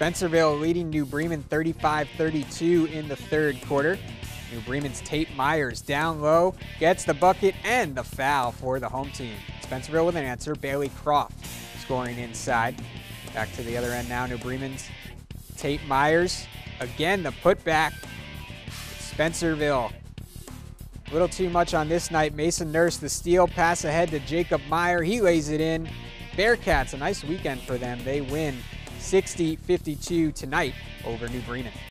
Spencerville leading New Bremen 35-32 in the third quarter. New Bremen's Tate Myers down low, gets the bucket and the foul for the home team. Spencerville with an answer, Bailey Croft scoring inside. Back to the other end now, New Bremen's Tate Myers. Again, the putback. Spencerville. A little too much on this night. Mason Nurse, the steal, pass ahead to Jacob Meyer. He lays it in. Bearcats, a nice weekend for them. They win 60-52 tonight over New Bremen.